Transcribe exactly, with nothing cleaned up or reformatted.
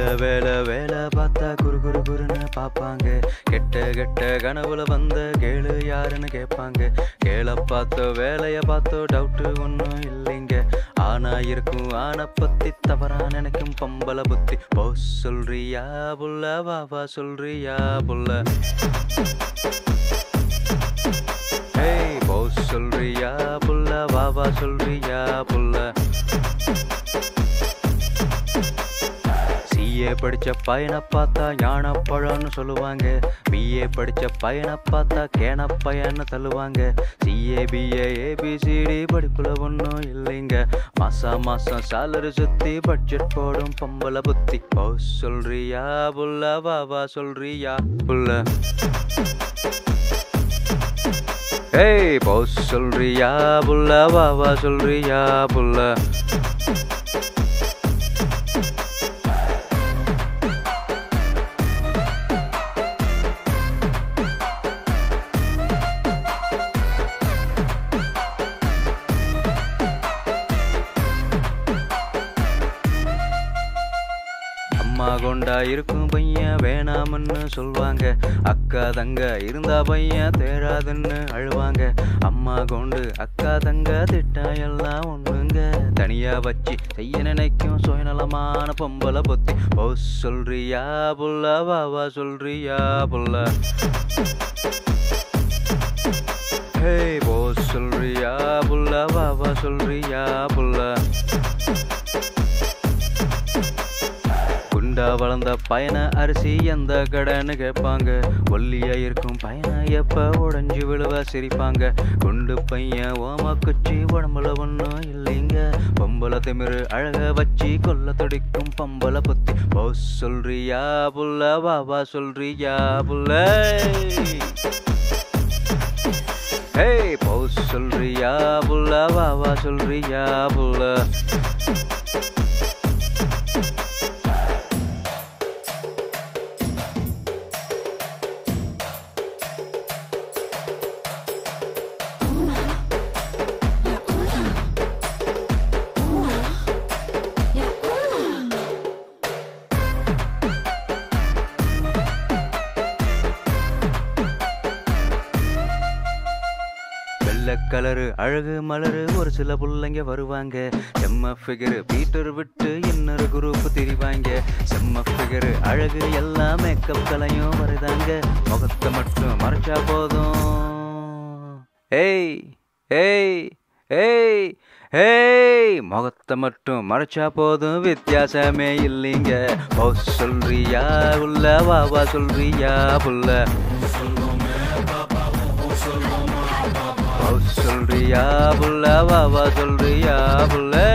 வேலை வேலை வேலை பார்த்தா குரு குரு குருன்னு பார்ப்பாங்க. கெட்ட கெட்ட கனவுல வந்த கேளு யாருன்னு கேட்பாங்க. கேள பார்த்தோ வேலைய பார்த்தோ டவுட்டு ஒன்றும் இல்லைங்க. ஆனா இருக்கும் ஆன பத்தி தவறா நினைக்கும் பம்பல புத்தி. போ சொல்றியா புள்ள வாவா சொல்றியா புள்ள. ஏய் போ சொல்றியா புள்ள வாவா சொல்றியா புள்ள. சிஏ படிச்ச பையனை பார்த்தா ஞான பழம்னு சொல்லுவாங்க. பிஏ படிச்ச பையனை பார்த்தா கேன பையன்னு தள்ளுவாங்க. சிஏ பிஏ ஏபிசிடி படிப்புல ஒன்றும் இல்லைங்க. மாசம் மாசம் சாலரி சுத்தி பட்ஜெட் போடும் பம்பல புத்தி. ஓ சொல்றியா புள்ள வாவா சொல்றியா புள்ள. ஏய் போ சொல்றியா புள்ள வாவா சொல்றியா புள்ள. அம்மா கொண்டா இருக்கும் பையன் வேணாமன்னு சொல்வாங்க. அக்கா தங்க இருந்தா பையன் தேராதுன்னு அழுவாங்க. அம்மா கொண்டு அக்கா தங்க திட்டம் எல்லாம் ஒண்ணுங்க. தனியா வச்சு செய்ய நினைக்கும் சுயநலமான பொம்பல புத்தி. ஓ சொல்றியா புள்ள வாவா சொல்றியா புள்ள. ஹே போ சொல்றியா புள்ள வாவா சொல்றியா புள்ள. குண்டா வளர்ந்த பையனை அரிசி எந்த கடைன்னு கேட்பாங்க. ஒல்லியா இருக்கும் பையனை எப்ப உடஞ்சி விழுவ சிரிப்பாங்க. குண்டு பையன் ஓம குச்சி உடம்புல ஒன்றும் இல்லைங்க. பொம்பளை திமிரு அழக வச்சு கொல்ல துடிக்கும் பம்பல புத்தி. ஓ சொல்றியா புள்ள வாவா சொல்றியா புள்ள. ஹே போ சொல்றியா புள்ள வாவா சொல்றியா புள்ள. வெள்ளை கலரு அழகு மலரு ஒரு சில புள்ளைங்க வருவாங்க. செம்ம ஃபிகரு பீட்டர் விட்டு இன்னொரு குரூப் திரிவாங்க. செம்ம ஃபிகரு அழகு எல்லாம் மேக்கப் கலையும் வருதாங்க. முகத்தை மட்டும் மறைச்சா போதும். ஏய் ஏய் ஏய் ஏய் முகத்தை மட்டும் மறைச்சா போதும் வித்தியாசமே இல்லைங்க. ஓ சொல்றியா உள்ள வாவா சொல்றியா புள்ள. சொல்றியா புள்ள வாவா சொல்றியா புள்ள.